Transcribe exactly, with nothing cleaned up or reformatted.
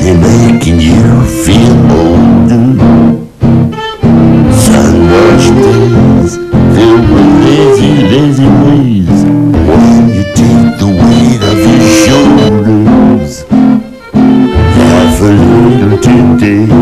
They're making you feel older. Sun-washed days filled with lazy, lazy ways. When you take the weight of your shoulders, laugh a little today.